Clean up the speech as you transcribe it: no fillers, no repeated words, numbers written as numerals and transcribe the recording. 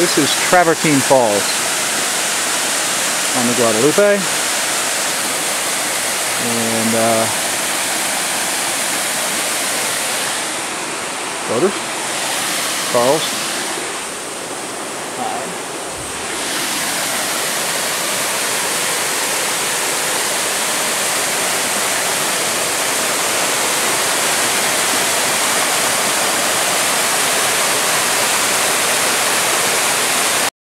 This is Travertine Falls on the Guadalupe. And boaters, Charles.